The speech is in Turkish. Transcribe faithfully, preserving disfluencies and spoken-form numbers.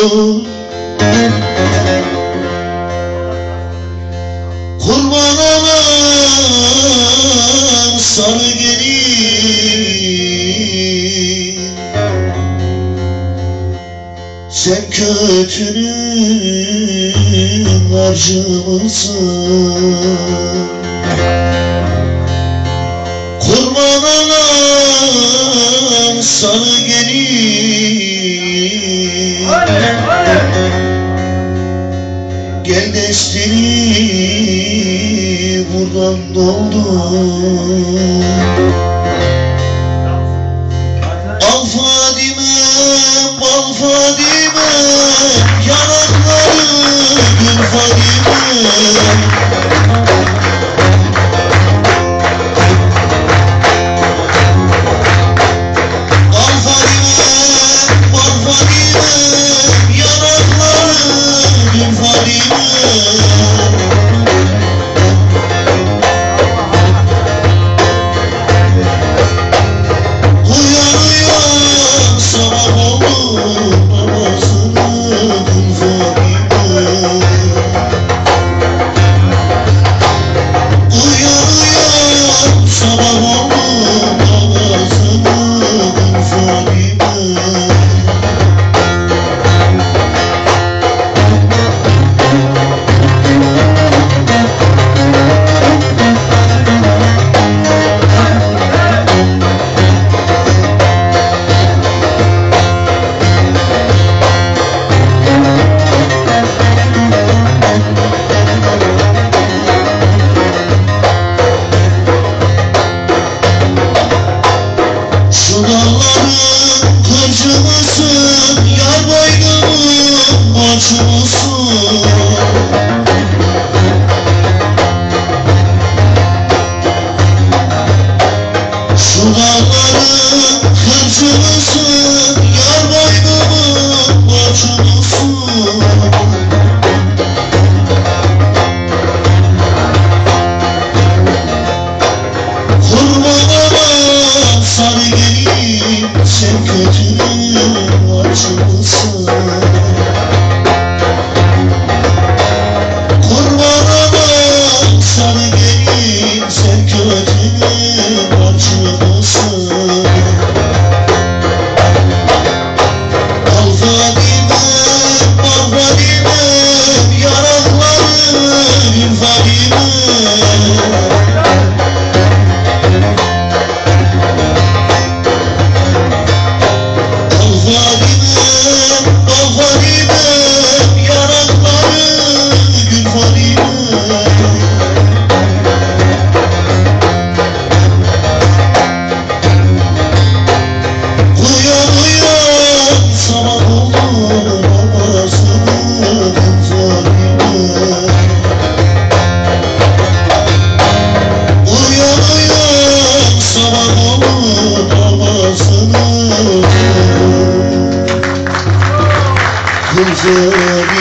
Kurban olan sarı gelin, sen kötünün harcımısın. Kurban olan sarı gelin, gel destini buradan doldur. Al Fadime, bal Fadime, yanakları gül Fadime. Sen kötünün acımısın. Kurban olan sarı gelin, sen kötünün acımısın. Al Fadime, bal Fadime, yanakları gül Fadime. Kızım